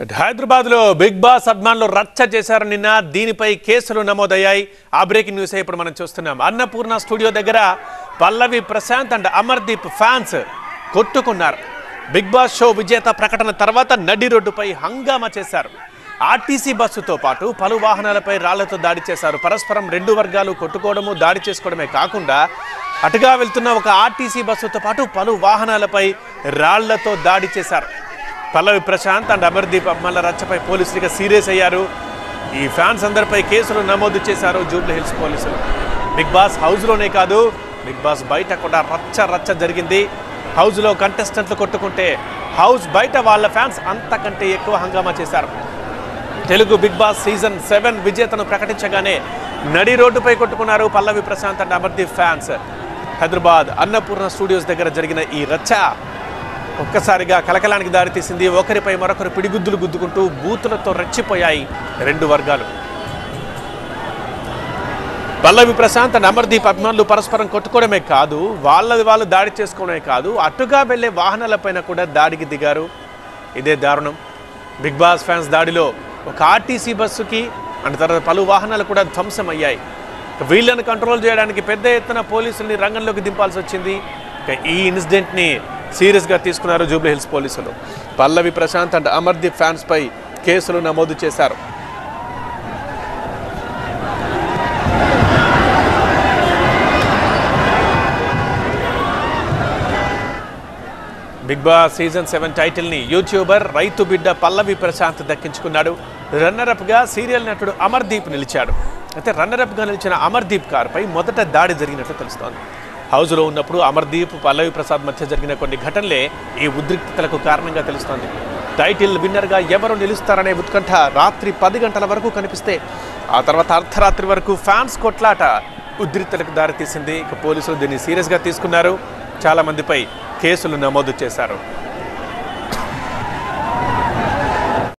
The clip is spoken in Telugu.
హైదరాబాద్లో బిగ్ బాస్ అభిమానులు రచ్చ చేశారు నిన్న. దీనిపై కేసులు నమోదయ్యాయి. ఆ బ్రేకింగ్ న్యూస్ ఇప్పుడు మనం చూస్తున్నాం. అన్నపూర్ణ స్టూడియో దగ్గర పల్లవి ప్రశాంత్ అండ్ అమర్దీప్ ఫ్యాన్స్ కొట్టుకున్నారు. బిగ్ బాస్ షో విజేత ప్రకటన తర్వాత నడి రోడ్డుపై హంగామా చేశారు. ఆర్టీసీ బస్సుతో పాటు పలు వాహనాలపై రాళ్లతో దాడి చేశారు. పరస్పరం రెండు వర్గాలు కొట్టుకోవడము దాడి చేసుకోవడమే కాకుండా అటుగా వెళ్తున్న ఒక ఆర్టీసీ బస్సుతో పాటు పలు వాహనాలపై రాళ్లతో దాడి చేశారు. పల్లవి ప్రశాంత్ అండ్ అమర్దీప్ అభిమానుల రచ్చపై పోలీసులుగా సీరియస్ అయ్యారు. ఈ ఫ్యాన్స్ అందరిపై కేసులు నమోదు చేశారు జూబ్లీ హిల్స్ పోలీసులు. బిగ్ బాస్ హౌస్లోనే కాదు, బిగ్ బాస్ బయట కూడా రచ్చ జరిగింది. హౌస్లో కంటెస్టెంట్లు కొట్టుకుంటే హౌస్ బయట వాళ్ళ ఫ్యాన్స్ అంతకంటే ఎక్కువ హంగామా చేశారు. తెలుగు బిగ్ బాస్ సీజన్ 7 విజేతను ప్రకటించగానే నడి రోడ్డుపై కొట్టుకున్నారు Pallavi Prashanth and Amardeep fans. Hyderabad Annapurna studios దగ్గర జరిగిన ఈ రచ్చ ఒక్కసారిగా కలకలానికి దారితీసింది. ఒకరిపై మరొకరు పిడిగుద్దులు గుద్దుకుంటూ బూతులతో రెచ్చిపోయాయి రెండు వర్గాలు. పల్లవి ప్రశాంత్ అండ్ అమర్దీప్ అభిమానులు పరస్పరం కొట్టుకోవడమే కాదు, వాళ్ళు దాడి చేసుకోవడమే కాదు, అటుగా వెళ్లే వాహనాలపైన కూడా దాడికి దిగారు. ఇదే దారుణం. బిగ్ బాస్ ఫ్యాన్స్ దాడిలో ఒక ఆర్టీసీ బస్సుకి అండ్ తర్వాత పలు వాహనాలు కూడా ధ్వంసమయ్యాయి. వీళ్ళని కంట్రోల్ చేయడానికి పెద్ద ఎత్తున పోలీసుల్ని రంగంలోకి దింపాల్సి వచ్చింది. ఈ ఇన్సిడెంట్ని సీరియస్గా తీసుకున్నారు జూబ్లీ హిల్స్ పోలీసులు. పల్లవి ప్రశాంత్ అండ్ అమర్దీప్ ఫ్యాన్స్పై కేసులు నమోదు చేశారు. బిగ్ బాస్ సీజన్ 7 టైటిల్ని యూట్యూబర్ రైతు బిడ్డ పల్లవి ప్రశాంత్ దక్కించుకున్నాడు. రన్నరప్గా సీరియల్ నటుడు అమర్దీప్ నిలిచాడు. అయితే రన్నరప్గా నిలిచిన అమర్దీప్ కారుపై మొదట దాడి జరిగినట్లు తెలుస్తోంది. హౌస్లో ఉన్నప్పుడు అమర్దీప్ పల్లవి ప్రసాద్ మధ్య జరిగిన కొన్ని ఘటనలే ఈ ఉద్రిక్తతలకు కారణంగా తెలుస్తోంది. టైటిల్ విన్నర్గా ఎవరు నిలుస్తారనే ఉత్కంఠ రాత్రి 10 గంటల వరకు కనిపిస్తే ఆ తర్వాత అర్ధరాత్రి వరకు ఫ్యాన్స్ కొట్లాట ఉద్రిక్తతలకు దారితీసింది. ఇక పోలీసులు దీన్ని సీరియస్గా తీసుకున్నారు. చాలా మందిపై కేసులు నమోదు చేశారు.